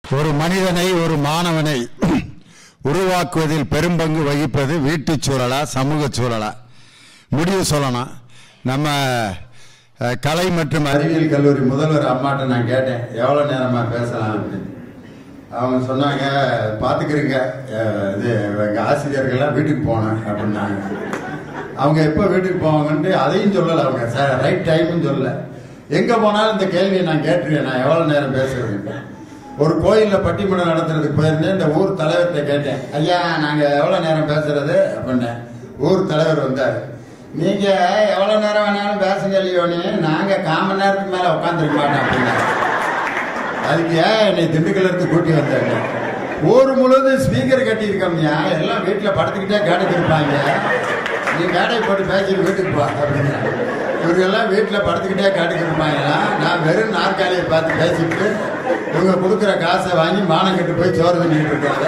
ஒரு மனிதனை ஒரு மாணவனை உருவாக்குவதில் பெரும்பங்கு வகிப்பது வீட்டு சூழலா சமூக சூழலா முடிவு சொல்லணும். நம்ம கலை மற்றும் அறிவியல் கல்லூரி முதல்வர் அம்மாட்ட நான் கேட்டேன், எவ்வளோ நேரமாக பேசலாம் அப்படின்னு. அவங்க சொன்னாங்க, பார்த்துக்கிறீங்க இது எங்கள் ஆசிரியர்கள்லாம் வீட்டுக்கு போனேன் அப்படின்னாங்க. அவங்க எப்போ வீட்டுக்கு போவாங்கன்ட்டு அதையும் சொல்லலை. அவங்க சார் ரைட் டைம்னு சொல்லலை. எங்கே போனாலும் இந்த கேள்வியை நான் கேட்டுருவேன், நான் எவ்வளோ நேரம் பேசுறேன். ஒரு கோயிலில் பட்டிமன்றம் நடத்துறதுக்கு போயிருந்தேன். இந்த ஊர் தலைவர்கிட்ட கேட்டேன், ஐயா நாங்கள் எவ்வளோ நேரம் பேசுறது அப்படின்னேன். ஊர் தலைவர் வந்தார், நீங்கள் எவ்வளோ நேரம் வேணாலும் பேசுங்க இல்லையோன்னு, நாங்கள் 1/4 மணி நேரத்துக்கு மேலே உட்காந்துருக்க மாட்டோம் அப்படின்னாரு. அதுக்கு ஏன் என்னை திண்டுக்கல்ல இருந்து கூட்டி வந்தாங்க. ஊர் முழுவதும் ஸ்பீக்கர் கட்டியிருக்கோம்யா, எல்லாம் வீட்டில் படுத்துக்கிட்டே கேட்டுக்கிருப்பாங்க, நீ மேடை போட்டு பேசிட்டு வீட்டுக்கு போ அப்படின்னா. இவர்களெல்லாம் வீட்டில் படுத்துக்கிட்டே கேட்டுக்கிருப்பாங்களா, நான் வெறும் நாற்காலியை பார்த்து பேசிட்டு இவங்க கொடுக்குற காசை வாங்கி மானம் கட்டு போய் சோறு பண்ணிட்டு இருக்காங்க.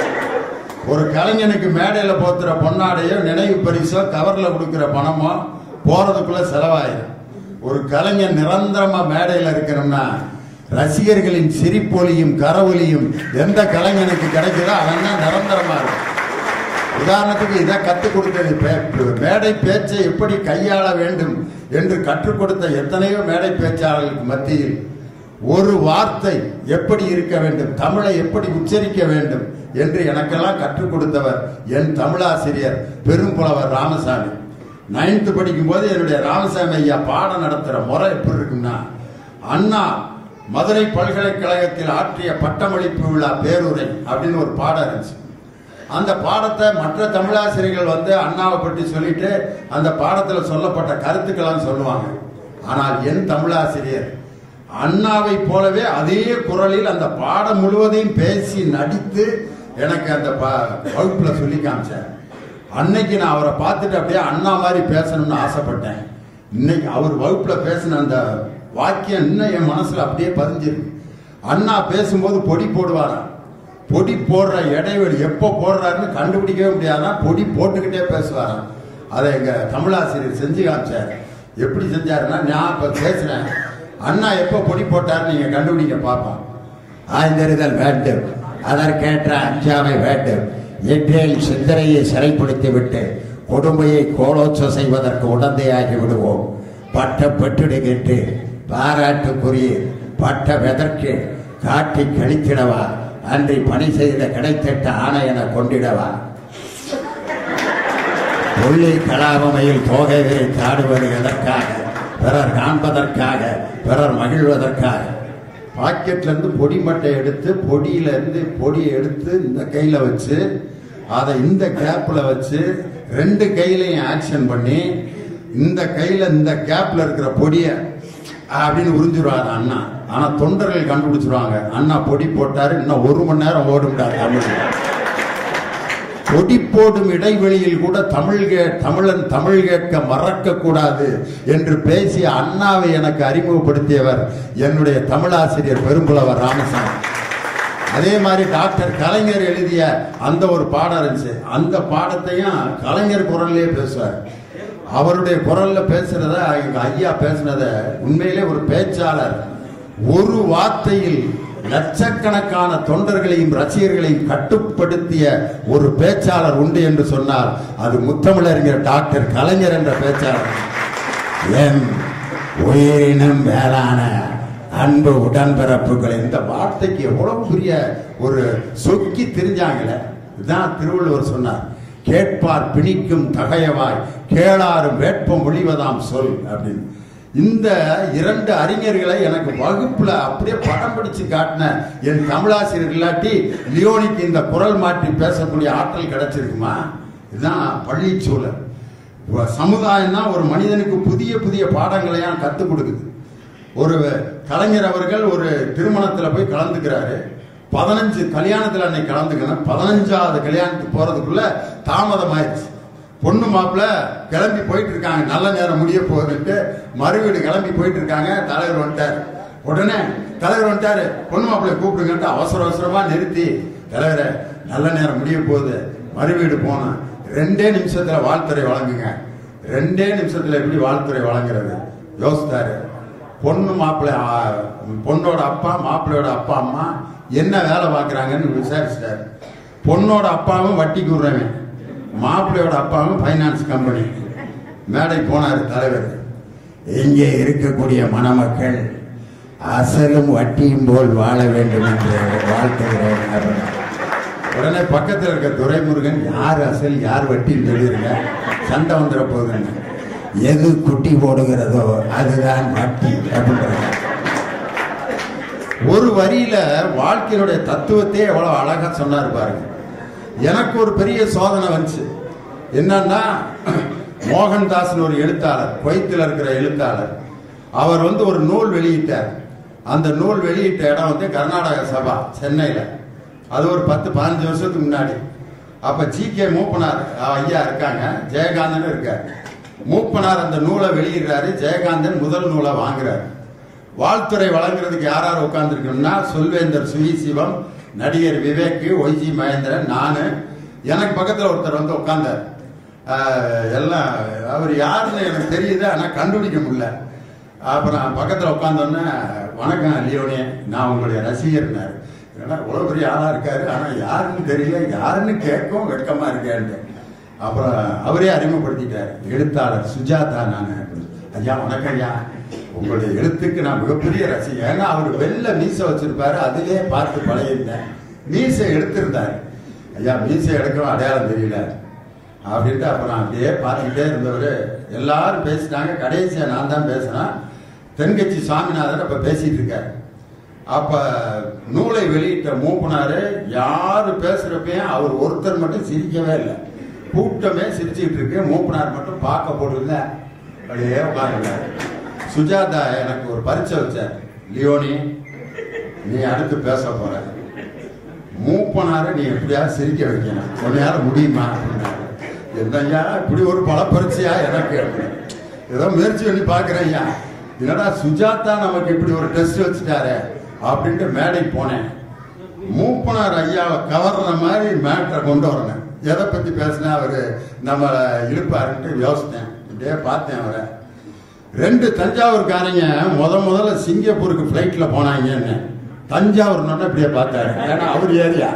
ஒரு கலைஞனுக்கு மேடையில் போத்துற பொன்னாடையோ நினைவு பரிசோ கவரில் கொடுக்குற பணமோ போறதுக்குள்ள செலவாயிடும். ஒரு கலைஞன் நிரந்தரமா மேடையில் இருக்கணும்னா ரசிகர்களின் சிரிப்பொலியும் கரவொலியும் எந்த கலைஞனுக்கு கிடைக்குதோ அவன் தான் நிரந்தரமா இருக்கும். உதாரணத்துக்கு இதை கற்றுக் கொடுத்தது, மேடை பேச்சை எப்படி கையாள வேண்டும் என்று கற்றுக் கொடுத்த எத்தனையோ மேடை பேச்சாளர்களுக்கு மத்தியில் ஒரு வார்த்தை எப்படி இருக்க வேண்டும், தமிழை எப்படி உச்சரிக்க வேண்டும் என்று எனக்கெல்லாம் கற்றுக் கொடுத்தவர் என் தமிழாசிரியர் பெரும்புலவர் ராமசாமி. 9th படிக்கும் போது என்னுடைய ராமசாமி ஐயா பாடம் நடத்துற முறை எப்படி இருக்குன்னா, அண்ணா மதுரை பல்கலைக்கழகத்தில் ஆற்றிய பட்டமளிப்பு விழா பேருரை அப்படின்னு ஒரு பாடம் இருந்துச்சு. அந்த பாடத்தை மற்ற தமிழாசிரியர்கள் வந்து அண்ணாவை பற்றி சொல்லிட்டு அந்த பாடத்தில் சொல்லப்பட்ட கருத்துக்கெல்லாம் சொல்லுவாங்க. ஆனால் என் தமிழாசிரியர் அண்ணாவை போலவே அதே குரலில் அந்த பாடம் முழுவதையும் பேசி நடித்து எனக்கு அந்த வகுப்புல சொல்லி காமிச்சார். அன்னைக்கு நான் அவரை பார்த்துட்டு அப்படியே அண்ணா மாதிரி பேசணும்னு ஆசைப்பட்டேன். இன்னைக்கு அவர் வகுப்புல பேசின அந்த வாக்கியம் இன்னும் என் மனசுல அப்படியே பதிஞ்சிருக்கு. அண்ணா பேசும்போது பொடி போடுவாராம். பொடி போடுற இடைவெளி எப்போ போடுறாருன்னு கண்டுபிடிக்கவே முடியாதான், பொடி போட்டுக்கிட்டே பேசுவாராம். அதை எங்க தமிழாசிரியர் செஞ்சு காமிச்சார். எப்படி செஞ்சாருன்னா, நான் இப்ப பேசுறேன், அண்ணா எப்போ பொடி போட்டாருன்னு நீங்க கண்டுபிடிக்க பார்ப்போம். ஆய்ந்தறிதல் வேண்டும், அதற்கேற்ற அஞ்சாமை வேண்டும், எற்றேல் சிந்தனையை சிறைப்படுத்தி விட்டு கொடுமையை கோலோச்ச செய்வதற்கு உடந்தையாகி விடுவோம். பட்டம் பெற்றிடுகின்று பாராட்டுக்குரிய பட்டம் எதற்கு காட்டி கழித்திடவா, அன்றி பணி செய்த கிடைத்திட்ட ஆணை என கொண்டிடவா. கொள்ளை கலாபமையில் தோகை தாடுவது எதற்காக, பிறர் காண்பதற்காக, பிறர் மகிழ்வதற்காக. பாக்கெட்ல இருந்து பொடி மட்டை எடுத்து பொடியை எடுத்து இந்த கையில வச்சு அதை இந்த கேப்ல வச்சு 2 கையிலையும் ஆக்ஷன் பண்ணி இந்த கையில இந்த கேப்ல இருக்கிற பொடிய அப்படின்னு உறிஞ்சிருவாரு அண்ணா. ஆனா தொண்டர்கள் கண்டுபிடிச்சிருவாங்க, அண்ணா பொடி போட்டாரு, இன்னும் 1 மணி நேரம் ஓடும்டாரு தமிழ். பொடி போடும் இடைவெளியில் கூட தமிழன் தமிழ் கேட்க மறக்க கூடாது என்று பேசிய அண்ணாவை எனக்கு அறிமுகப்படுத்தியவர் என்னுடைய தமிழாசிரியர் பெரும்புலவர் ராமசாமி. அதே மாதிரி டாக்டர் கலைஞர் எழுதிய அந்த ஒரு பாடம் இருந்துச்சு. அந்த பாடத்தையும் கலைஞர் குரல்லே பேசுவார். அவருடைய குரல்ல பேசுறத எங்க ஐயா பேசுனத உண்மையிலே ஒரு பேச்சாளர் ஒரு வார்த்தையில் லட்சக்கணக்கான தொண்டர்களையும் ரசிகர்களையும் கட்டுப்படுத்திய ஒரு பேச்சாளர் உண்டு என்று சொன்னால் அது முத்தமிழறிஞர் டாக்டர் கலைஞர் என்ற பேச்சாளர். என் உயிரினும் மேலான அன்பு உடன்பிறப்புகள், இந்த வார்த்தைக்கு எவ்வளவு பெரிய ஒரு சொக்கி தெரிஞ்சாங்களே. இதுதான் திருவள்ளுவர் சொன்னார், கேட்பார் பிணிக்கும் தகையவாய் கேளாரும் வேட்பம் ஒழிவதாம் சொல் அப்படின்னு. இந்த 2 அறிஞர்களை எனக்கு வகுப்புல அப்படியே படம் பிடிச்சு காட்டின என் தமிழாசிரியர் இல்லாட்டி லியோனிக்கு இந்த குரல் மாற்றி பேசக்கூடிய ஆற்றல் கிடைச்சிருக்குமா? இதுதான் பள்ளி சூழல். சமுதாயம் தான் ஒரு மனிதனுக்கு புதிய புதிய பாடங்களையும் கற்றுக் கொடுக்குது. ஒரு கலைஞர் அவர்கள் ஒரு திருமணத்துல போய் கலந்துக்கிறாரு. 15 கல்யாணத்துல அன்னைக்கு கலந்துக்கணும். 15வது கல்யாணத்துக்கு போறதுக்குள்ள தாமதம் ஆயிடுச்சு. பொண்ணு மாப்பிள்ள கிளம்பி போயிட்டு இருக்காங்க, நல்ல நேரம் முடிய போகுதுன்ட்டு மறுவீடு கிளம்பி போயிட்டு இருக்காங்க. தலைவர் வந்துட்டாரு. உடனே தலைவர் வந்துட்டாரு, பொண்ணு மாப்பிள்ளை கூப்பிடுங்கன்ட்டு அவசரமா நிறுத்தி, தலைவரை நல்ல நேரம் முடிய போகுது, மறுவீடு போனோம், 2 நிமிஷத்துல வாழ்த்துறை வழங்குங்க. 2 நிமிஷத்துல எப்படி வாழ்த்துறை வழங்குறது யோசித்தாரு. பொண்ணு மாப்பிள்ளை, பொண்ணோட அப்பா மாப்பிள்ளையோட அப்பா அம்மா என்ன வேலை பார்க்குறாங்கன்னு விசாரிச்சிட்டாரு. பொண்ணோட அப்பாவும் வட்டிக்கு விடுறவன், மாப்பிள்ளையோட அப்பாவும் ஃபைனான்ஸ் கம்பெனி. மேடை போனார் தலைவர். இங்கே இருக்கக்கூடிய மணமக்கள் அசலும் வட்டியும் போல் வாழ வேண்டும் என்று வாழ்த்துகிறேன். உடனே பக்கத்தில் இருக்க துரைமுருகன், யார் அசல் யார் வட்டின்னு சொல்லிருங்க, சண்டை வந்துட போகுதுன்னு. எது குட்டி போடுகிறதோ அதுதான் வட்டி அப்படின்றாங்க. ஒரு வரியில வாழ்க்கையினுடைய தத்துவத்தை எவ்வளவு அழகா சொன்னார் பாருங்க. எனக்கு ஒரு பெரிய சோதனை வந்துச்சு. என்னன்னா, மோகன்தாஸ் ஒரு எழுத்தாளர், குவைத்தில் இருக்கிற எழுத்தாளர், அவர் ஒரு நூல் வெளியிட்டார். அந்த நூல் வெளியிட்ட இடம் கர்நாடக சபா சென்னையில. அது ஒரு 10-15 வருஷத்துக்கு முன்னாடி. அப்ப ஜி.கே. மூப்பனார் ஐயா இருக்காங்க, ஜெயகாந்தன் இருக்கார். மூப்பனார் அந்த நூலை வெளியிடுறாரு, ஜெயகாந்தன் முதல் நூலை வாங்குறாரு. வாழ்த்துறை வழங்குறதுக்கு யார் யார் உட்கார்ந்துருக்கணும்னா, சொல்வேந்தர் சுகிசிவம், நடிகர் விவேக், ஒய்ஜி மகேந்திரன், நானு. எனக்கு பக்கத்தில் ஒருத்தர் உட்கார்ந்தார். எல்லாம் அவர் யாருன்னு எனக்கு தெரியுது, ஆனால் கண்டுபிடிக்க முடியல. அப்புறம் பக்கத்தில் உட்காந்தோன்னே, வணக்கம் லியோனே, நான் உங்களுடைய ரசிகர்னாரு. ஏன்னா இவ்வளோ பெரிய ஆளாக இருக்காரு, ஆனால் யாருன்னு தெரியல, யாருன்னு கேட்கவும் வெட்கமாக இருக்கேன்ட்டு. அப்புறம் அவரே அறிமுகப்படுத்திட்டார். எழுத்தாளர் சுஜாதா நான். ஐயா வணக்கம் ஐயா, உங்களுடைய எழுத்துக்கு நான் மிகப்பெரிய ரசிகர். ஏன்னா அவர் வெள்ளை மீசை வச்சிருப்பாரு, அதிலே பார்த்து பழகிருந்தேன். மீசை எடுத்திருந்தார். ஐயா மீசை எடுக்கவும் அடையாளம் தெரியல அப்படின்ட்டு. அப்புறம் அப்படியே பார்த்துக்கிட்டே இருந்தவர். எல்லாரும் பேசிட்டாங்க. கடைசியாக நான் தான் பேசினேன். தென்கட்சி சுவாமிநாதன் அப்ப பேசிட்டு இருக்காரு. அப்ப நூலை வெளியிட்ட மூப்பனாரு யாரு பேசுறப்பையும் அவர் ஒருத்தர் மட்டும் சிரிக்கவே இல்லை. கூட்டமே சிரிச்சுட்டு இருக்கு. மூப்பனார் மட்டும் பார்க்க போட்டுருந்த அப்படியே உட்கார்ந்தாரு. சுஜாதா எனக்கு ஒரு பரீட்சை வச்சார். லியோனி, நீ அடுத்து பேச போற, மூப்பனாரு நீ எப்படியாவது சிரிக்க வைக்கணும், உன்னையால முடியுமா அப்படின்னாரு. என்னையா இப்படி ஒரு பல பரீட்சையா எனக்கு, ஏதோ முயற்சி பண்ணி பாக்குறேன் ஐயா. என்னடா சுஜாதா நமக்கு இப்படி ஒரு டெஸ்ட் வச்சுட்டாரு அப்படின்ட்டு மேடை போனேன். மூப்பனார் ஐயாவை கவர்ற மாதிரி மேட்டரை கொண்டு வரணும். எதை பத்தி பேசினா அவரு நம்ம இழுப்பாருன்ட்டு யோசித்தேன். இப்படியே பார்த்தேன் அவரை. 2 தஞ்சாவூர்காரங்க முதல்ல சிங்கப்பூருக்கு பிளைட்ல போனாங்கன்னு. தஞ்சாவூர் இப்படியே பார்த்தாரு. ஏன்னா அவர் ஏரியா.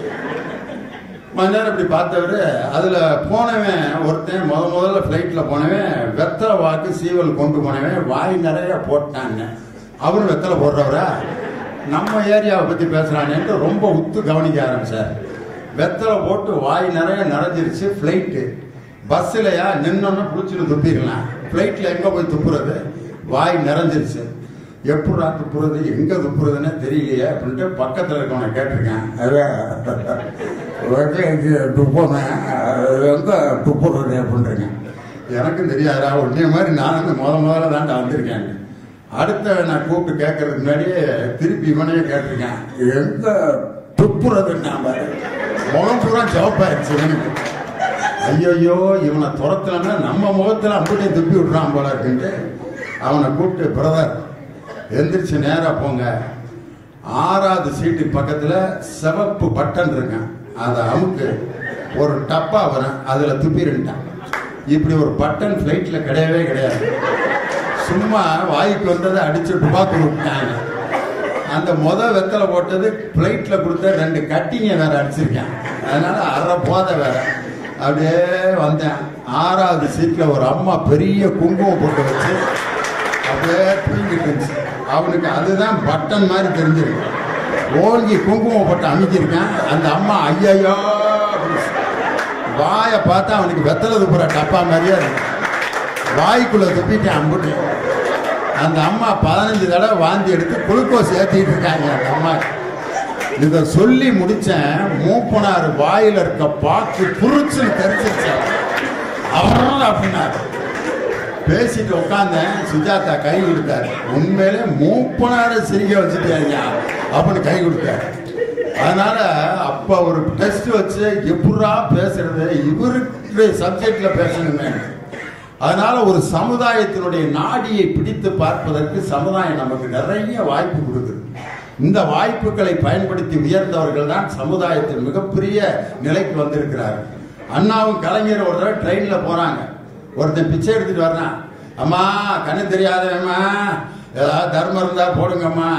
கொஞ்ச நேரம் இப்படி பார்த்தவரு. அதுல போனவன் ஒருத்தன் முதல்ல பிளைட்ல போனவன் வெத்தலை வாக்கு சீவல் கொண்டு போனவன் வாய் நிறைய போட்டாங்க. அவரும் வெத்தலை போடுறவரா, நம்ம ஏரியாவை பத்தி பேசுறான்னு ரொம்ப உத்து கவனிக்க ஆரம்பிச்சார். வெத்தலை போட்டு வாய் நிறைய நிறைஞ்சிருச்சு. பிளைட்டு பஸ்லயா நின்னோன்னு புடிச்சுட்டு துப்பிடலாம். பிளைட்ல எங்க போய் துப்புறது, வாய் நிறைஞ்சிருச்சு. எப்படா துப்புறது, எங்க துப்புறதுன்னு தெரியலையே அப்படின்ட்டு பக்கத்தில் இருக்கவனை கேட்டிருக்கேன். எங்க துப்புறது அப்படின்றீங்க. எனக்கும் தெரியாதா, உடனே மாதிரி நானும் முதல்ல தாண்டா வந்திருக்கேன். அடுத்த நான் கூப்பிட்டு கேட்கறதுக்கு முன்னாடியே திருப்பி இவனையே கேட்டிருக்கேன், எங்க துப்புறதுன்னு. முகம் பூரா ஜவப்பாயிருச்சு இவனுக்கு. ஐயோ இவனை துரத்துலன்னா நம்ம முகத்துல அப்படியே துப்பி விடுறான் போல இருக்குன்ட்டு அவனை கூப்பிட்டு, பிரதர் எந்திரிச்சு நேரா போங்க, 6வது சீட்டுக்கு பக்கத்துல சிவப்பு பட்டன் இருக்கேன், அதை அமுக்கு, ஒரு டப்பா வரும், அதுல துப்பிருட்டான். இப்படி ஒரு பட்டன் பிளைட்ல கிடையவே கிடையாது. சும்மா வாய்க்கு வந்ததை அடிச்சு துப்பாக்கி விட்டாங்க. அந்த வெத்தலை போட்டது பிளைட்ல கொடுத்த 2 கட்டிங்க வேற அடிச்சிருக்கேன். அதனால அரை போதை வேற. அப்படியே வந்தேன். 6வது சீட்ல ஒரு அம்மா பெரிய குங்குமம் போட்டு வச்சு அப்படியே தூங்கிட்டு இருந்துச்சு. அவனுக்கு அதுதான் பட்டன் மாதிரி தெரிஞ்சிருக்கு. ஓங்கி குங்குமம் போட்டு அமைச்சிருக்கேன். அந்த அம்மா ஐயோ வாயை பார்த்தா அவனுக்கு வெத்தலை துப்புற டப்பா மாதிரியே இருக்கு. வாய்க்குள்ள துப்பிட்டேன் அம்புட்டு. அந்த அம்மா 15 தடவை வாந்தி எடுத்து குளுக்கோஸ் ஏற்றிட்டு இருக்காங்க அந்த அம்மா. இதை சொல்லி முடிச்சேன். மூப்பனார் வாயில இருக்க பாக்கு புரிச்சு தெரிஞ்சிருச்சு. அவர் அப்படின்னாரு. பேசிட்டு உட்காந்தேன். சுஜாதா கை கொடுத்தாரு. உண்மையிலே மூப்பனார சிரிக்க வச்சுட்டாங்க அப்படின்னு கை கொடுத்தாரு. அதனால அப்ப ஒரு டெஸ்ட் வச்சு எப்படா பேசுறது, இவருடைய சப்ஜெக்ட்ல பேசணுமே. அதனால ஒரு சமுதாயத்தினுடைய நாடியை பிடித்து பார்ப்பதற்கு சமுதாயம் நமக்கு நிறைய வாய்ப்பு கொடுக்குது. இந்த வாய்ப்புகளை பயன்படுத்தி உயர்ந்தவர்கள் தான் சமுதாயத்தில் மிகப்பெரிய நிலைக்கு வந்திருக்கிறார்கள். அண்ணாவும் கலைஞர் ஒரு தடவை ட்ரெயின்ல போறாங்க. ஒருத்தன் பிச்சை எடுத்துட்டு வர்றான். அம்மா கண்ணு தெரியாதம்மா, ஏதாவது தர்மம் இருந்தா போடுங்கம்மா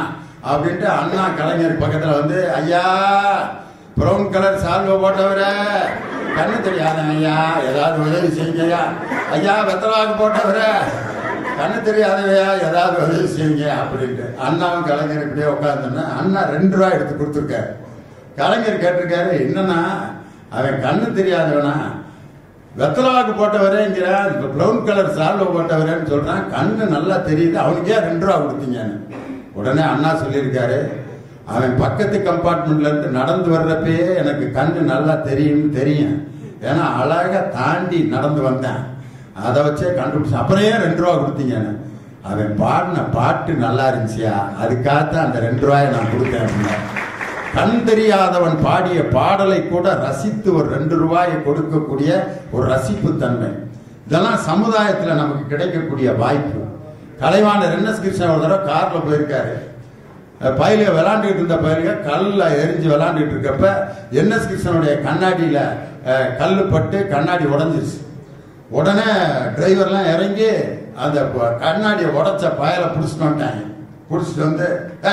அப்படின்ட்டு அண்ணா கலைஞர் பக்கத்தில் வந்து, ஐயா ப்ரௌன் கலர் சால்வை போட்டவர, கண்ணு தெரியாத ஐயா ஏதாவது உதவி செய்யுங்கய்யா, ஐயா வெத்தலாக்கு போட்டவர, கண்ணு தெரியாதவையா ஏதாவது உதவி செய்யுங்க அப்படின்ட்டு. அண்ணாவும் கலைஞர் இப்படியே உட்காந்துன்னா அண்ணா 2 ரூபா எடுத்து கொடுத்துருக்காரு. கலைஞர் கேட்டிருக்காரு, என்னன்னா அவன் கண்ணு தெரியாதவனா, வெத்தலாக்கு போட்டவரேங்கிற, ப்ரௌன் கலர் சால்வை போட்டவரேன்னு சொல்றான், கண்ணு நல்லா தெரியுது, அவனுக்கே 2 ரூபா கொடுத்தீங்கன்னு. உடனே அண்ணா சொல்லியிருக்காரு, அவன் பக்கத்து கம்பார்ட்மெண்ட்ல இருந்து நடந்து வர்றப்பயே எனக்கு கண்ணு நல்லா தெரியும், ஏன்னா அழகா தாண்டி நடந்து வந்தேன், அதை வச்சே கண்டுபிடிச்சேன், அப்புறம் 2 ரூபா கொடுத்தீங்கன்னு. அவன் பாடின பாட்டு நல்லா இருந்துச்சியா, அதுக்காகத்தான் அந்த 2 ரூபாயை நான் கொடுத்தேன் அப்படின்னா. கண் தெரியாதவன் பாடிய பாடலை கூட ரசித்து ஒரு 2 ரூபாயை கொடுக்கக்கூடிய ஒரு ரசிப்பு தன்மை, இதெல்லாம் சமுதாயத்தில் நமக்கு கிடைக்கக்கூடிய வாய்ப்பு. கலைவாணர் என்.எஸ். கிருஷ்ணன் ஒரு தடவை கார்ல போயிருக்காரு. பயில விளாண்டுட்டு இருந்த பயிலுக கல்ல எரிஞ்சு விளாண்டுட்டு இருக்கப்ப என்.எஸ். கிருஷ்ணனுடைய கண்ணாடியில கல்லு பட்டு கண்ணாடி உடஞ்சிருச்சு. உடனே டிரைவர்லாம் இறங்கி அந்த கண்ணாடியை உடைச்ச பயலை பிடிச்சிட்டு வந்துட்டாங்க. பிடிச்சிட்டு வந்து,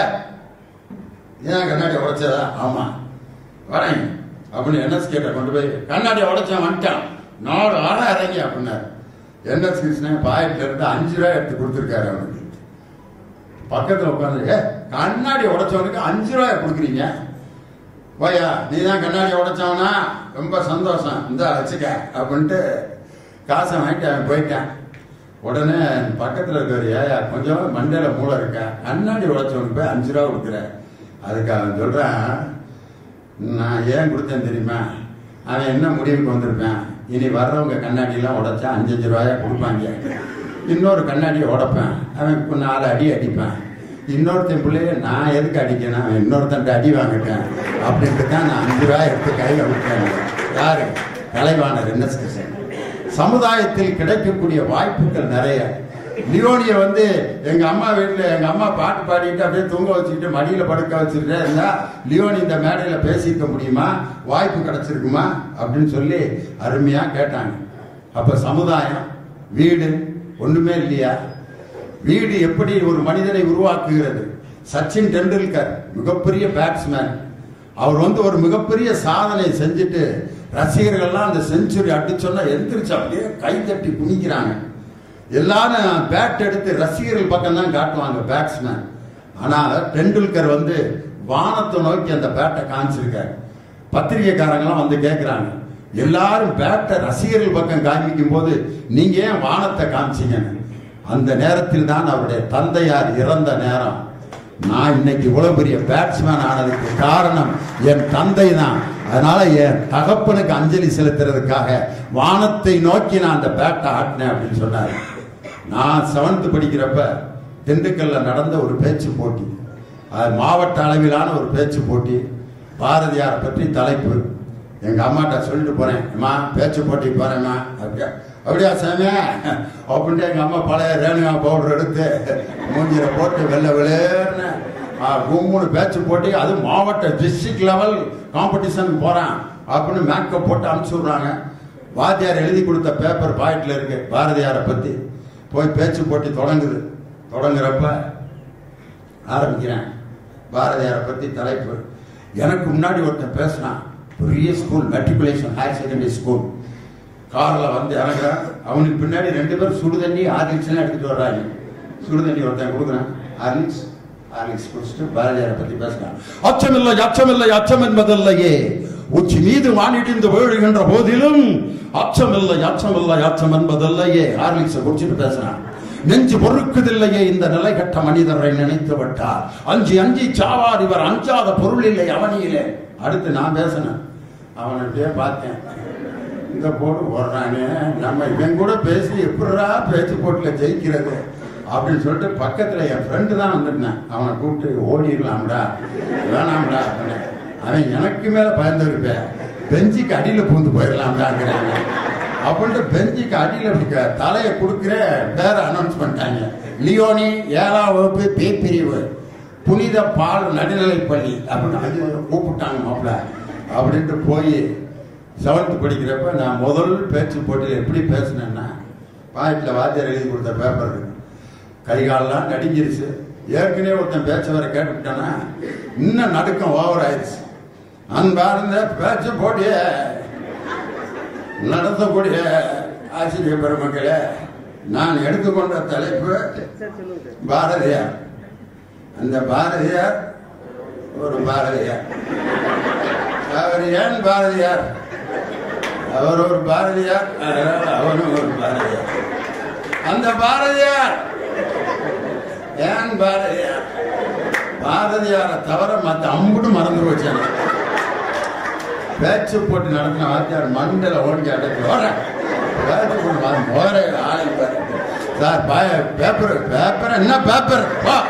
ஏன் கண்ணாடியை உடைச்சதா? ஆமா வரேன் அப்படின்னு என்.எஸ். கிட்ட கொண்டு போய் கண்ணாடியை உடைச்சேன் வந்துட்டான், 4 ஆறா இறங்கி அப்படின்னாரு. என்.எஸ். கிருஷ்ணன் பாக்கெட்ல இருந்து 5 ரூபாய் எடுத்து கொடுத்துருக்காரு அவனுக்கு. பக்கத்தில் உட்காந்து, கண்ணாடி உடைச்சவனுக்கு 5 ரூபாய் கொடுக்குறீங்க, போயா நீ தான் கண்ணாடி உடைச்சவனா, ரொம்ப சந்தோஷம், இந்த வச்சுக்க அப்படின்ட்டு காசை வாங்கிட்டு அவன் போயிட்டான். உடனே பக்கத்தில் இருக்கிற, ஏயா கொஞ்சம் மண்டையில மூளை இருக்க, கண்ணாடி உடைச்சவனுக்கு போய் 5 ரூபா கொடுக்குற. அதுக்கு அவன் சொல்றான், நான் ஏன் கொடுத்தேன் தெரியுமா, அவன் என்ன முடிவுக்கு வந்திருப்பேன், இனி வர்றவங்க கண்ணாடியெல்லாம் உடைச்சா 5 ரூபாயா கொடுப்பாங்க, இன்னொரு கண்ணாடியை உடைப்பேன், அவன் 4 அடி அடிப்பேன், இன்னொருத்தன் பிள்ளைய நான் எதுக்கு அடிக்கணும், அவன் இன்னொருத்தன் அடி வாங்கிட்டேன் அப்படின்ட்டு தான் நான் 5 ரூபாய் எடுத்து கையில் விட்டேன். யாரு? கலைவாணர் என்.எஸ். கிருஷ்ணன். சமுதாயத்தில் கிடைக்கக்கூடிய வாய்ப்புகள் நிறைய. லியோனியை வந்து எங்க அம்மா வீட்டில் எங்க அம்மா பாட்டு பாடிட்டு அப்படியே தூங்க வச்சுக்கிட்டு மடியில படுக்க வச்சுக்கிட்டே இருந்தா லியோனி இந்த மேடையில பேசிக்க முடியுமா, வாய்ப்பு கிடைச்சிருக்குமா அப்படின்னு சொல்லி அருமையா கேட்டாங்க. அப்ப சமுதாயம், வீடு ஒண்ணுமே இல்லையா? வீடு எப்படி ஒரு மனிதனை உருவாக்குகிறது? சச்சின் டெண்டுல்கர் மிகப்பெரிய பேட்ஸ்மேன், அவர் வந்து ஒரு மிகப்பெரிய சாதனை செஞ்சுட்டு ரசிகர்கள்லாம் அந்த செஞ்சுரி அடிச்சோன்னா எந்திரிச்சு அப்படியே கை தட்டி குனிக்கிறாங்க. எல்லாரும் பேட் எடுத்து ரசிகர்கள் பக்கம் தான் காட்டுவாங்க பேட்ஸ்மேன். ஆனா டெண்டுல்கர் வந்து வானத்தை நோக்கி அந்த பேட்டை காமிச்சிருக்காரு. பத்திரிகைக்காரங்களாம் வந்து கேட்கிறாங்க, எல்லாரும் பேட்டை ரசிகர்கள் பக்கம் காமிக்கும் போது நீங்க ஏன் வானத்தை காமிச்சீங்கன்னு. அந்த நேரத்தில் தான் அவருடைய தந்தையார் இறந்த நேரம். நான் இன்னைக்கு இவ்வளவு பெரிய பேட்ஸ்மேன் ஆனதுக்கு காரணம் என் தந்தை தான். அதனால என் தகப்பனுக்கு அஞ்சலி செலுத்துறதுக்காக வானத்தை நோக்கி நான் அந்த பேட்டை ஆட்டினேன் அப்படின்னு சொன்னார். நான் 7th படிக்கிறப்ப திண்டுக்கல்ல நடந்த ஒரு பேச்சு போட்டி, அது மாவட்ட அளவிலான ஒரு பேச்சு போட்டி, பாரதியாரை பற்றி தலைப்பு. எங்க அம்மாட்ட சொல்லிட்டு போறேன், அம்மா பேச்சு போட்டி போறேம்மா. அப்படியா சாமி அப்படின்ட்டு எங்க அம்மா பழைய ரேணுகா பவுடர் எடுத்து மூஞ்சில போட்டு வெள்ளை விளையர்னு 3 பேச்சு போட்டி, அது மாவட்ட டிஸ்ட்ரிக்ட் லெவல் காம்படிஷனுக்கு போறான் அப்படின்னு மேக்கப் போட்டு அனுப்பிச்சு விடுறாங்க. வாத்தியார் எழுதி கொடுத்த பேப்பர் பாக்கெட்ல இருக்கு பாரதியாரை பத்தி. போய் பேச்சு போட்டி தொடங்குது. தொடங்குறப்ப ஆரம்பிக்கிறேன், பாரதியாரை பத்தி தலைப்பு. எனக்கு முன்னாடி ஒருத்தன் பேசினான், பெரிய school, matriculation higher secondary school. கார்ல வந்து இறங்குறான், அவனுக்கு பின்னாடி 2 பேர் சுடுதண்ணி ஹார்லிக்ஸ் எடுத்துட்டு வர்றாங்க. சுடுதண்ணி ஒருத்தன் கொடுக்குறான், ஹார்லிக்ஸ் குடிச்சிட்டு பாரதியாரை பத்தி பேசுறான். அச்சமில்லை அச்சமில்லை அச்சம் என்பதில்லையே, உச்சி மீது வானிட்டு வீழுகின்ற போதிலும் அச்சமில்லை அச்சமில்லை அச்சம் என்பதில்லையே, ஹார்லிக்ஸை குடிச்சிட்டு பேசுறான். நெஞ்சு பொறுக்குதில்லையே இந்த நிலை கட்ட மனிதரை நினைத்து விட்டார், அஞ்சி அஞ்சி சாவார் இவர் அஞ்சாத பொருள் இல்லை அவனியிலே. அடுத்து நான் பேசினேன், அவனுடைய பார்த்தேன், இந்த போட்டு ஓடுறானே, நம்ம இவன் கூட பேசி எப்படா பேச்சு போட்டுல ஜெயிக்கிறது அப்படின்னு சொல்லிட்டு பக்கத்துல என் ஃப்ரெண்டு தான் வந்துட்டேன். அவனை கூப்பிட்டு ஓடிடலாம்டா வேணாம்டா அப்படின்னு. அவன் எனக்கு மேல பயந்து இருப்பேன், பெஞ்சுக்கு அடியில பூந்து போயிடலாம்டாங்கிறாங்க அப்படின்ட்டு பெஞ்சுக்கு அடியில தலையை கொடுக்குற பேரை அனௌன்ஸ் பண்ணிட்டாங்க. லியோனி 7ஆம் வகுப்பு பி பிரிவு புனித பால் நடுநிலைப்பள்ளி அப்படின்னு கூப்பிட்டாங்க மாப்பிள்ள. அப்படின்ட்டு போய் 7th படிக்கிறப்ப நான் முதல் பேச்சு போட்டியில் எப்படி பேசினேன்னா, பாக்கெட்டில் வாத்தியார் எழுதி கொடுத்த பேப்பர் இருக்கு, கைகாலெல்லாம் நடிஞ்சிருச்சு, ஏற்கனவே ஒருத்தன் பேச்ச வர கேட்டுக்கிட்டானா இன்னும் நடுக்கம் ஓவர் ஆயிடுச்சு. அன்பார்ந்த பேச்சு போட்டிய நடத்தக்கூடிய ஆசிரியர் பெருமக்களே, நான் எடுத்துக்கொண்ட தலைப்பு பாரதியார். அந்த பாரதியார் ஒரு பாரதியார். அவர் ஏன் பாரதியார்? அவர் ஒரு பாரதியார், அவனும் ஒரு பாரதியார். அந்த பாரதியார் ஏன் பாரதியார்? பாரதியாரை தவிர மற்ற அம்புட்டு மறந்து போச்சாங்க. பேச்சு போட்டு நடத்தின வாத்தியார் மண்டல ஓடி அடைச்சு பேச்சு போட்டு போற ஆள் சார் பேப்பர் பேப்பர் என்ன பேப்பர்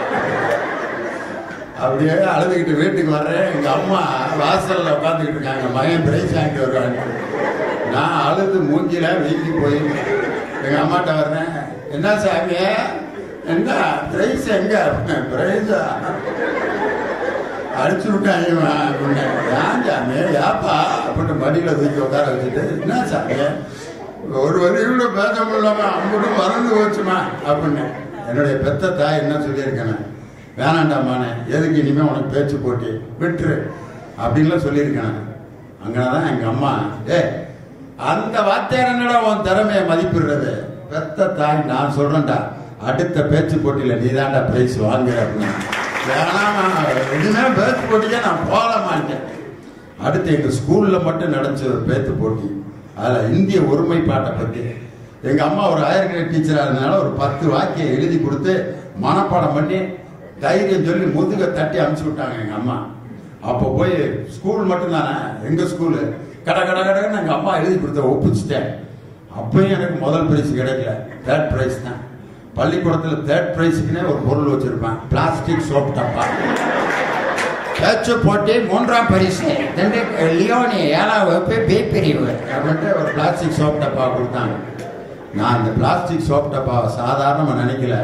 அப்படியே அழுதுகிட்டு வீட்டுக்கு வர்றேன். எங்க அம்மா வாசல்ல உட்காந்துக்கிட்டு இருக்காங்க, மகன் பிரைஸ் வாங்கிட்டு வருவாங்க. நான் அழுது மூஞ்சில வீங்கி போய் எங்க அம்மாட்ட வர்றேன். என்ன சாமி என்ன பிரைஸ் எங்க? பிரைஸா அடிச்சு விட்டாங்க அப்படின்னு. ஏன் சாமி ஏப்பா அப்படின்னு மடியில தூக்கி உட்கார வச்சுட்டு, என்ன சாமி ஒரு வரியோட பேச முடியாம அம்புட்டு மறந்து போச்சுமா அப்படின்னு. என்னுடைய பெத்த தாய் என்ன சொல்லியிருக்கேன், வேணாண்டாமானே எதுக்கு இனிமே உனக்கு பேச்சு போட்டி விட்டுரு அப்படின்லாம் சொல்லியிருக்கேன். அங்கதான் எங்க அம்மா அந்த வார்த்தையார் என்னடா உன் திறமைய மதிப்பிடுறது? பெத்த தாய் நான் சொல்றேன்டா, அடுத்த பேச்சு போட்டியில நீதான்டா பிரைஸ் வாங்குற அப்படின்னு. வேணாமா இனிமே பேச்சு போட்டியே நான் போக மாட்டேன். அடுத்து எங்க ஸ்கூல்ல மட்டும் நடந்துச்சு ஒரு பேச்சு போட்டி. அதுல இந்திய ஒருமைப்பாட்டை பத்தி எங்க அம்மா ஒரு ஹையர் கிரேட் டீச்சரா இருந்தனால ஒரு 10 வாக்கியம் எழுதி கொடுத்து மனப்பாடம் பண்ணி தைரியம் சொல்லி முதுக தட்டி அனுப்பிச்சு விட்டாங்க எங்க அம்மா. அப்போ போய் ஸ்கூல் மட்டும் தானே எங்க ஸ்கூலு கட கட கடன்னு எங்க அம்மா எழுதி கொடுத்த ஒப்பிச்சுட்டேன். அப்பயும் எனக்கு முதல் பிரைஸ் கிடைக்கல, 3rd பிரைஸ் தான். பள்ளிக்கூடத்துல 3rd பிரைஸுக்குன்னே ஒரு பொருள் வச்சிருப்பேன், பிளாஸ்டிக் சோப் டப்பா. பேச்சு போட்டி 3ஆம் பரிசு லியோனி 7ஆம் வகுப்பு பி பிரிவு அப்படின்ட்டு ஒரு பிளாஸ்டிக் சோப் டப்பா கொடுத்தாங்க. நான் அந்த பிளாஸ்டிக் சோப் டப்பாவை சாதாரணமா நினைக்கல.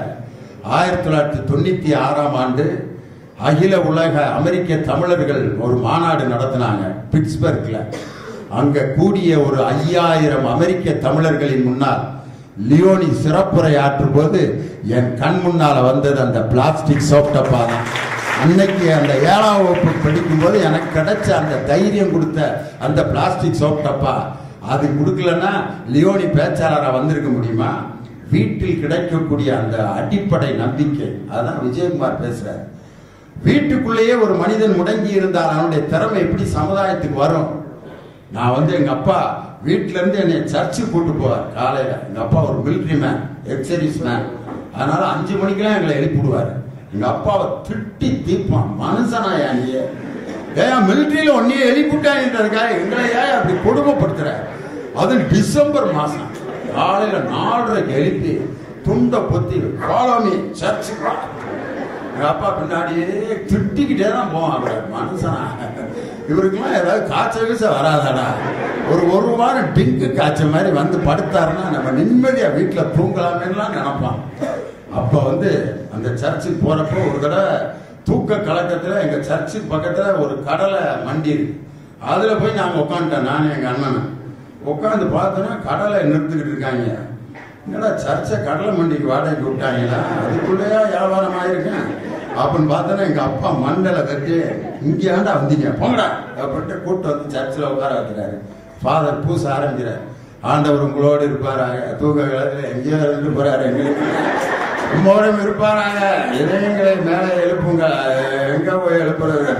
1996ஆம் ஆண்டு அகில உலக அமெரிக்க தமிழர்கள் ஒரு மாநாடு நடத்தினாங்க பிட்ஸ்பர்க்ல. அங்க கூடிய ஒரு 5000 அமெரிக்க தமிழர்களின் முன்னால் லியோனி சிறப்புரை ஆற்றும் போது என் கண் முன்னால வந்தது அந்த பிளாஸ்டிக் சோப் டப்பா தான். அன்னைக்கு அந்த 7ஆம் வகுப்பு படிக்கும் போது எனக்கு கிடைச்ச அந்த தைரியம் கொடுத்த அந்த பிளாஸ்டிக் சோப் டப்பா, அது கொடுக்கலன்னா லியோனி பேச்சாளராக வந்திருக்க முடியுமா? வீட்டில் கிடைக்கக்கூடிய அந்த அடிப்படை நம்பிக்கை, அதான் விஜயகுமார் பேசுறாரு. வீட்டுக்குள்ளேயே ஒரு மனிதன் முடங்கி இருந்தால் அவனுடைய திறமை எப்படி சமுதாயத்துக்கு வரும்? நான் எங்க அப்பா வீட்டுல இருந்து என்னை சர்ச்சுக்கு கூட்டு போவார் காலையில. எங்க அப்பா ஒரு மிலிட்டரி மேன், எக்ஸர்வீஸ் மேன். அதனால 5 மணிக்கெல்லாம் எங்களை எழுப்பிடுவாரு. எங்க அப்பாவை திட்டி தீர்ப்பான், மனுஷனா நீ ஏன் மிலிட்டரியில ஒன்னையே எழுப்பிட்டாங்கிறதுக்காக எங்களை ஏன் அப்படி கொடுமைப்படுத்துற? அது டிசம்பர் மாசம் காலையில 4:30க்கு எழுப்பி துண்டை பொத்தி ஃபாலோமி சர்ச்சுக்கு. எங்க அப்பா பின்னாடியே திட்டிக்கிட்டே தான் போவான். மனுஷனா இவருக்குலாம் ஏதாவது காய்ச்ச வராதாடா? ஒரு வாரம் டிங்கு காய்ச்ச மாதிரி வந்து படுத்தாருன்னா நம்ம நிம்மதியா வீட்டுல தூங்கலாமேலாம் நினைப்பான். அப்ப அந்த சர்ச்சுக்கு போறப்போ ஒரு தடவை தூக்க கலக்கத்துல எங்க சர்ச்சுக்கு பக்கத்துல ஒரு கடலை மண்டி இருக்கு. அதுல போய் நாங்க உட்காந்துட்டோம், நானும் எங்க அண்ணன் உட்காந்து பார்த்தோன்னா கடலை நிறுத்துக்கிட்டு இருக்காங்க. என்னடா சர்ச்சை கடலை மண்டிக்கு வாடகைக்கு விட்டாங்களா? அதுக்குள்ளேயா வியாபாரம் ஆயிருக்கேன் அப்படின்னு பார்த்தோன்னா எங்க அப்பா மண்டலை கட்டி இங்கேயாண்டா வந்தீங்க போங்கடா அப்படின்ட்டு கூப்பிட்டு வந்து சர்ச்சில் உட்கார வைக்கிறாரு. ஃபாதர் பூச ஆரம்பிக்கிறார். ஆண்டவர் உங்களோடு இருப்பாராங்க, தூக்க காலத்தில் எங்கேயோ இருந்து போறாரு, எங்களுக்கு உம்மோடும் இருப்பாராங்க, இதயங்களை மேலே எழுப்புங்க. எங்க போய் எழுப்புறது?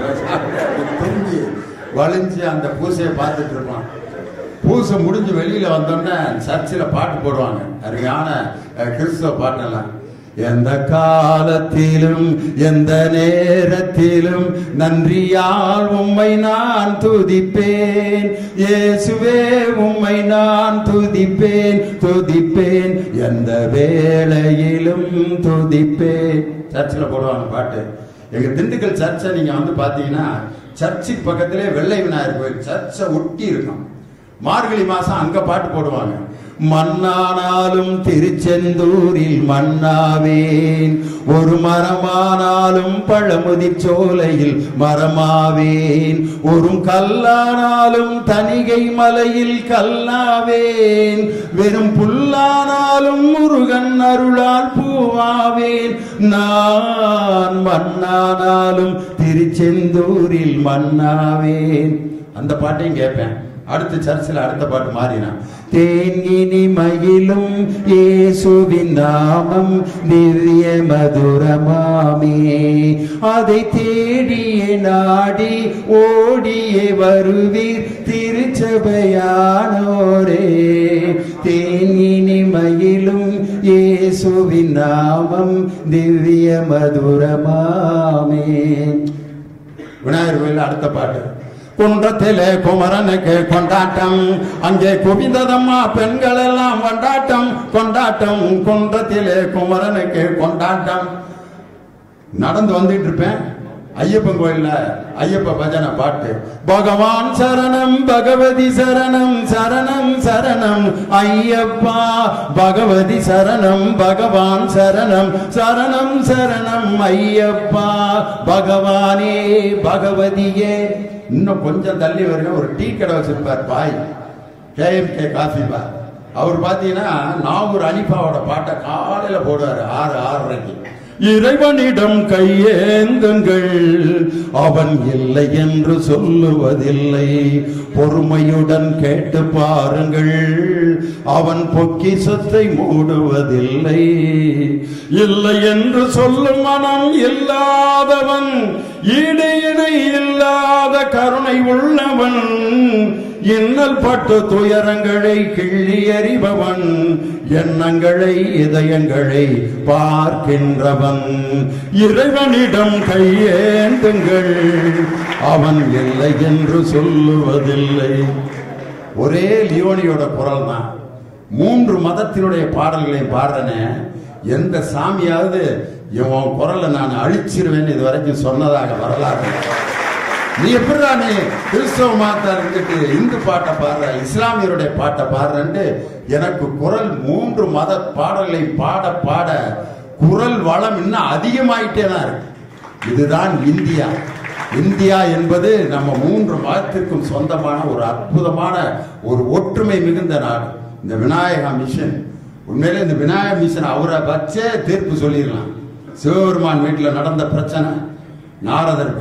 தூங்கி வலிஞ்சு அந்த பூசையை பார்த்துட்டு இருப்பான். பூசை முடிஞ்சு வெளியில வந்தோடனே சர்ச்சில் பாட்டு போடுவாங்க, அருமையான கிறிஸ்தவ பாட்டெல்லாம். எந்த காலத்திலும் எந்த நேரத்திலும் நன்றியால் உம்மை நான் துதிப்பேன், இயேசுவே உம்மை நான் துதிப்பேன் துதிப்பேன், எந்த வேளையிலும் துதிப்பேன். சர்ச்சில் போடுவாங்க பாட்டு. எங்க திண்டுக்கல் சர்ச்சை நீங்க பாத்தீங்கன்னா சர்ச்சுக்கு பக்கத்திலே வெள்ளை விநாயகர் கோயில் சர்ச்சை ஒட்டி இருக்கும். மார்கழி மாசம் அங்க பாட்டு போடுவாங்க. மண்ணானாலும் திருச்செந்தூரில் மண்ணாவேன், ஒரு மரமானாலும் பழமுதிர் சோலையில் மரமாவேன், ஒரு கல்லானாலும் தணிகை மலையில் கல்லாவேன், வெறும் புல்லானாலும் முருகன் அருளால் பூவாவேன், நான் மண்ணானாலும் திருச்செந்தூரில் மண்ணாவேன். அந்த பாட்டையும் கேட்பேன். அடுத்த சர்ச்சில் அடுத்த பாட்டு மாறினா, தேங்கினி மகிழும் இயேசுவின் நாமம் திவ்ய மதுரமாமே, அதை தேடியே நாடி ஓடியே வருவீர் திருச்சபையானோரே, தேங்கினி மகிழும் இயேசுவின் நாமம் திவ்ய மதுரமாமே. விநாயகர் கோயில் அடுத்த பாட்டு, குன்றத்திலே குமரனுக்கு கொண்டாட்டம், அங்கே குவிந்ததம்மா பெண்கள் எல்லாம் கொண்டாட்டம் கொண்டாட்டம், குன்றத்திலே குமரனுக்கு கொண்டாட்டம். நடந்து வந்துட்டு இருப்பேன், ஐயப்பன் கோயில்ல ஐயப்ப பஜனை பாட்டு, பகவான் சரணம் பகவதி சரணம் சரணம் சரணம் ஐயப்பா, பகவதி சரணம் பகவான் சரணம் சரணம் சரணம் ஐயப்பா, பகவானே பகவதியே. இன்னும் கொஞ்சம் தள்ளி வருங்க, ஒரு டீ கடை வச்சிருப்பார் பாய், KMK காஃபி பார். அவர் பார்த்தீங்கன்னா நாகூர் அனிபாவோட பாட்டை காலையில போடுவார் 6:30. இறைவனிடம் கையேந்துங்கள், அவன் இல்லை என்று சொல்லுவதில்லை, பொறுமையுடன் கேட்டு பாருங்கள், அவன் பொக்கிஷத்தை மூடுவதில்லை, இல்லை என்று சொல்லும் மனம் இல்லாதவன், ஈடு இணை இல்லாத கருணை உள்ளவன், இன்னல் பட்டு துயரங்களை கிள்ளி எறிபவன், எண்ணங்களை இதயங்களை பார்க்கின்றவன், இறைவனிடம் கையேந்துங்கள், அவன் இல்லை என்று சொல்லுவதில்லை. ஒரே லியோனியோட குரல் தான். 3 மதத்தினுடைய பாடல்களை பாடுறனே, எந்த சாமியாவது இவன் குரலை நான் அழிச்சிருவேன்னு இது வரைக்கும் சொன்னதாக வரலாறு. நீ எப்படிடா நீ கிறிஸ்தவ மதத்தை இருந்துட்டு இந்து பாட்டை பாடுற, இஸ்லாமியருடைய பாட்டை பாடுறேன்ட்டு எனக்கு குரல் 3 மத பாடல்களை பாட பாட குரல் வளம் இன்னும் அதிகமாயிட்டே தான் இருக்கு. இதுதான் இந்தியா. இந்தியா என்பது நம்ம 3 மதத்திற்கும் சொந்தமான ஒரு அற்புதமான ஒரு ஒற்றுமை மிகுந்த நாடு. இந்த விநாயகா மிஷன், உண்மையிலே இந்த விநாயக மிஷன் அவரை வச்சே தீர்ப்பு சொல்லிடலாம். சிவபெருமான் வீட்டில் நடந்த பிரச்சனை, நாரதர்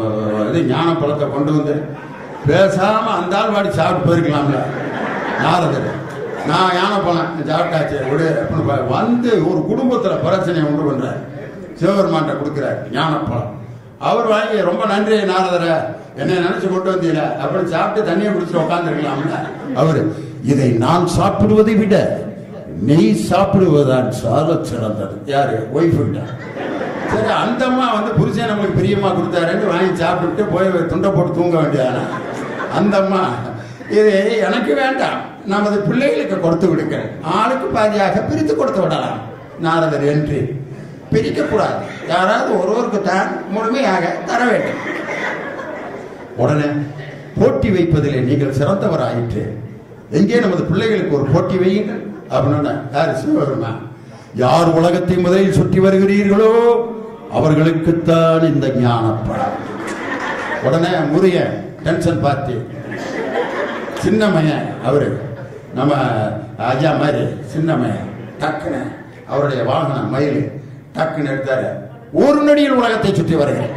ஞான பழத்தை கொண்டு வந்து பேசாம அந்த ஆள் வாடி சாப்பிட்டு போயிருக்கலாம்ல. நாரதர், நான் ஞான பழம் சாப்பிட்டாச்சு வந்து ஒரு குடும்பத்தில் பிரச்சனையை உண்டு பண்றாரு, சிவபெருமான் கொடுக்கிறார் ஞான பழம். அவர் வாங்கி ரொம்ப நன்றி நாரதரை, என்ன நினைச்சு கொண்டு வந்தீங்க அப்படின்னு சாப்பிட்டு தண்ணியை குடிச்சு உட்காந்துருக்கலாம்ல. அவரு, இதை நான் சாப்பிடுவதை விட நீ சாப்பிடுவதான் சால சிறந்தது. யாரு? ஒய்ஃபு கிட்ட. சரி, அந்த அம்மா வந்து புருஷன் நம்மளுக்கு பிரியமா கொடுத்தாருன்னு வாங்கி சாப்பிட்டு போய் துண்டை போட்டு தூங்க வேண்டியதான அந்த அம்மா, இது எனக்கு வேண்டாம், நமது பிள்ளைகளுக்கு கொடுத்து விடுக்கிறேன், ஆளுக்கு பாதியாக பிரித்து கொடுத்து விடலாம். நாரதர் என்று பிரிக்கக்கூடாது, யாராவது ஒருவருக்கு தான் முழுமையாக தர வேண்டும். உடனே போட்டி வைப்பதிலே நீங்கள் சிறந்தவர் ஆயிற்று, எங்கே நமது பிள்ளைகளுக்கு ஒரு போட்டி வையுங்கள் அப்படின்னு. யாரு? சிவபெருமான். யார் உலகத்தை முதலில் சுற்றி வருகிறீர்களோ அவர்களுக்குத்தான் இந்த ஞானப்பழம். உடனே முருகன் டென்ஷன் பார்த்து, சின்னமையன் அவரு நம்ம ஐயா மாதிரி சின்னமையன் டக்குன்னு அவருடைய வாகனம் மயில் டக்குன்னு எடுத்தாரு, ஒரு நொடியில் உலகத்தை சுற்றி வருகிறேன்.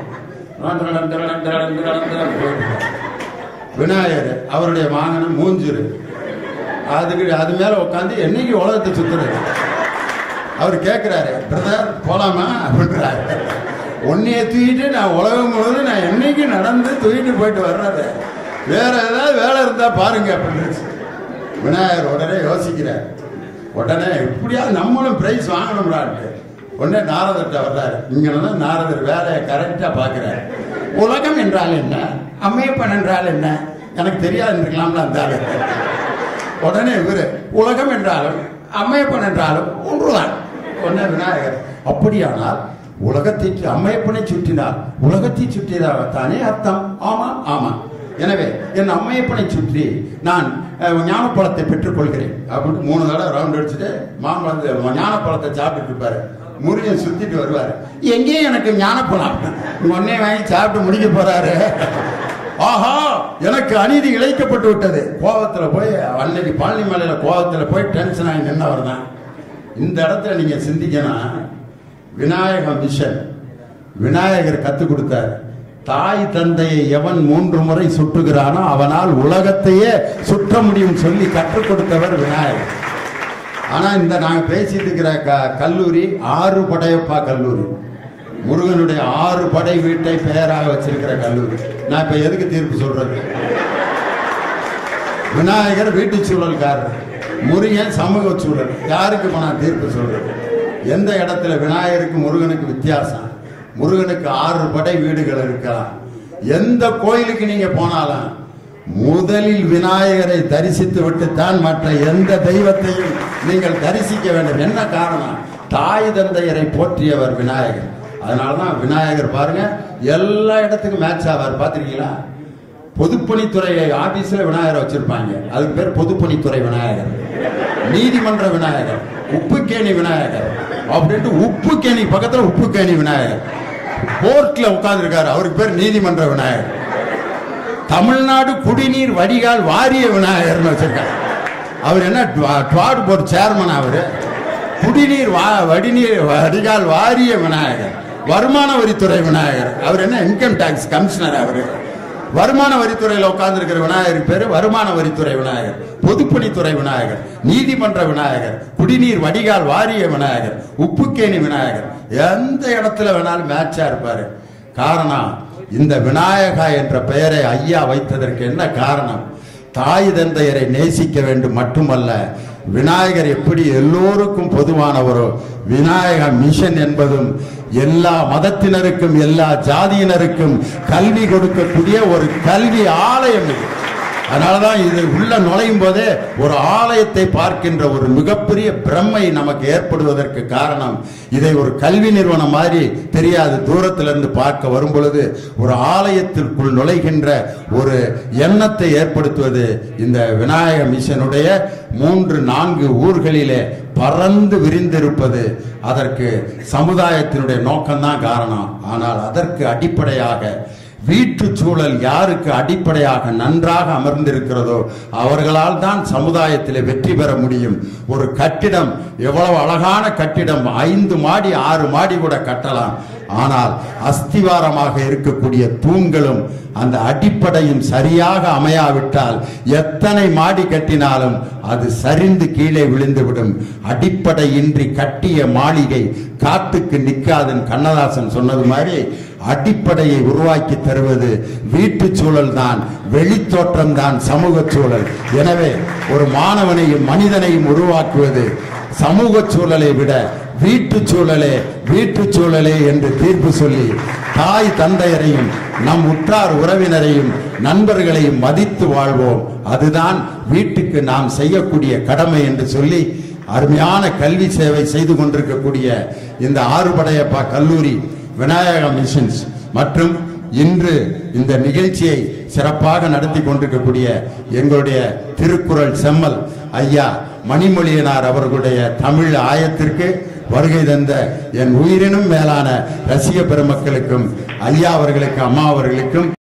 விநாயகர் அவருடைய வாகனம் மூஞ்சிரு, அதுக்கு அது மேல உட்காந்து என்னைக்கு உலகத்தை சுத்துறது. அவர் கேட்கிறாரு, பிரதர் போலாமா அப்படின்றாரு. ஒன்னைய தூக்கிட்டு நான் உலகம் முழுவதும் நான் என்னைக்கு நடந்து தூக்கிட்டு போயிட்டு வர்றது, வேற ஏதாவது வேலை இருந்தா பாருங்க அப்படின்னு. விநாயகர் உடனே யோசிக்கிறார், உடனே எப்படியாவது நம்மளும் பிரைஸ் வாங்கணும்டான்ட்டு உடனே நாரதர்கிட்ட வர்றாரு. இங்கதான் நாரதர் வேலையை கரெக்டா பாக்குறாரு. உலகம் என்றால் என்ன, அம்மையப்பன் என்றால் என்ன எனக்கு தெரியாது இருக்கலாம்ல அந்த ஆளு. உடனே இவரு, உலகம் என்றாலும் அம்மையப்பன் என்றாலும் ஒன்றுதான். உடனே விநாயகர், அப்படியானால் உலகத்தை அம்மையப்பனை சுற்றினார், உலகத்தை சுற்றியதாகத்தானே அர்த்தம். ஆமா ஆமா, எனவே என் அம்மையப்பனை சுற்றி நான் ஞானப்பழத்தை பெற்றுக் கொள்கிறேன் அப்படின்னு 3 தடவை ரவுண்ட் அடிச்சுட்டு மாம்பழத்தை ஞானப்பழத்தை சாப்பிட்டு இருப்பாரு. முருகன் சுத்திட்டு வருவாரு. எங்கேயும் எனக்கு ஞானப்பழம் உடனே வாங்கி சாப்பிட்டு முடிக்க போறாரு. ஆஹா, எனக்கு அநீதி இழைக்கப்பட்டு விட்டது. கோபத்துல போய் அன்னைக்கு பழனி மலையில கோபத்துல போய் டென்ஷன் ஆகி நின்னவர் தான். இந்த இடத்துல நீங்க சிந்திக்கணும். விநாயக மிஷன் விநாயகர் கத்துக் கொடுத்தார். தாய் தந்தையை எவன் 3 முறை சுட்டுகிறானோ அவனால் உலகத்தையே சுற்ற முடியும் சொல்லி கற்றுக் கொடுத்தவர் விநாயகர். ஆனா இந்த நாங்க பேசிட்டு இருக்கிற கல்லூரி 6 படையப்பா கல்லூரி, முருகனுடைய 6 படை வீட்டை பெயராக வச்சிருக்கிற கல்லூரி. நான் இப்ப எதுக்கு தீர்ப்பு சொல்றது? விநாயகர் வீட்டு சூழல்காரர், முருகன் சமூக சூழல். யாருக்கு நான் தீர்ப்பு சொல்றது? எந்த இடத்துல விநாயகருக்கு முருகனுக்கு வித்தியாசம்? முருகனுக்கு 6 படை வீடுகள் இருக்கலாம். எந்த கோயிலுக்கு நீங்க போனாலும் முதலில் விநாயகரை தரிசித்து விட்டுத்தான் மற்ற எந்த தெய்வத்தையும் நீங்கள் தரிசிக்க வேண்டும். என்ன காரணம்? தாய் தந்தையரை போற்றியவர் விநாயகர். அதனாலதான் விநாயகர் பாருங்க எல்லா இடத்துக்கும் மேட்ச் ஆவார். பாத்திருக்கீங்களா? பொதுப்பணித்துறை ஆபீஸ்ல விநாயகரை வச்சிருப்பாங்க. அதுக்கு பேர் பொதுப்பணித்துறை விநாயகர். நீதிமன்ற விநாயகர், உப்புக்கேணி விநாயகர் அப்படின்ட்டு உப்புக்கேணி பக்கத்துல உப்புக்கேணி விநாயகர். கோர்ட்ல உட்கார்ந்து இருக்காரு, அவருக்கு பேர் நீதிமன்ற விநாயகர். தமிழ்நாடு குடிநீர் வடிகால் வாரிய விநாயகர் வச்சிருக்காரு. அவர் என்ன ட்வார்டு போர்டு சேர்மன்? அவரு குடிநீர் வடிகால் வாரிய விநாயகர். வருமான வரித்துறை விநாயகர். அவர் என்ன இன்கம் டாக்ஸ் கமிஷனர். அவரு வருமான வரித்துறையில் உட்கார்ந்து இருக்கிற விநாயகர் பேரு வருமான வரித்துறை விநாயகர், பொதுப்பணித்துறை விநாயகர், நீதிமன்ற விநாயகர், குடிநீர் வடிகால் வாரிய விநாயகர், உப்புக்கேணி விநாயகர். எந்த இடத்துல வேணாலும் மேட்சா இருப்பாரு. காரணம், இந்த விநாயகா என்ற பெயரை ஐயா வைத்ததற்கு என்ன காரணம்? தாய் தந்தையரை நேசிக்க வேண்டும் மட்டுமல்ல, விநாயகர் எப்படி எல்லோருக்கும் பொதுவானவரோ, விநாயக மிஷன் என்பதும் எல்லா மதத்தினருக்கும் எல்லா ஜாதியினருக்கும் கல்வி கொடுக்கக்கூடிய ஒரு கல்வி ஆலயம் இது. அதனாலதான் இது உள்ள நுழையும் போதே ஒரு ஆலயத்தை பார்க்கின்ற ஒரு மிகப்பெரிய பிரம்மை நமக்கு ஏற்படுவதற்கு காரணம், இதை ஒரு கல்வி நிறுவனம் மாதிரி தெரியாது. தூரத்திலிருந்து பார்க்க வரும் பொழுது ஒரு ஆலயத்திற்குள் நுழைகின்ற ஒரு எண்ணத்தை ஏற்படுத்துவது இந்த விநாயக மிஷனுடைய 3-4 ஊர்களிலே பறந்து விரிந்திருப்பது. அதற்கு சமுதாயத்தினுடைய நோக்கம்தான் காரணம். ஆனால் அதற்கு அடிப்படையாக வீட்டு சூழல் யாருக்கு அடிப்படையாக நன்றாக அமர்ந்திருக்கிறதோ அவர்களால் தான் சமுதாயத்தில் வெற்றி பெற முடியும். ஒரு கட்டிடம் எவ்வளவு அழகான கட்டிடம், 5 மாடி 6 மாடி கூட கட்டலாம். ஆனால் அஸ்திவாரமாக இருக்கக்கூடிய தூண்களும் அந்த அடிப்படையும் சரியாக அமையாவிட்டால் எத்தனை மாடி கட்டினாலும் அது சரிந்து கீழே விழுந்துவிடும். அடிப்படையின்றி கட்டிய மாளிகை காத்துக்கு நிற்காதுன்னு கண்ணதாசன் சொன்னது மாதிரி அடிப்படையை உருவாக்கி தருவது வீட்டு சூழல் தான், வெளித்தோற்றம் தான் சமூக சூழல். எனவே ஒரு மாணவனையும் மனிதனையும் உருவாக்குவது சமூக சூழலை விட வீட்டு சூழலே என்று தீர்ப்பு சொல்லி தாய் தந்தையரையும் நம் உற்றார் உறவினரையும் நண்பர்களையும் மதித்து வாழ்வோம். அதுதான் வீட்டுக்கு நாம் செய்யக்கூடிய கடமை என்று சொல்லி அருமையான கல்வி சேவை செய்து கொண்டிருக்கக்கூடிய இந்த 6 படையப்பா கல்லூரி, விநாயக மிஷன்ஸ் மற்றும் இன்று இந்த நிகழ்ச்சியை சிறப்பாக நடத்தி கொண்டிருக்கக்கூடிய எங்களுடைய திருக்குறள் செம்மல் ஐயா மணிமொழியனார் அவர்களுடைய தமிழ் ஆயத்திற்கு வருகை தந்த என் உயிரினும் மேலான ரசிக பெருமக்களுக்கும் ஐயா அவர்களுக்கும் அம்மா அவர்களுக்கும்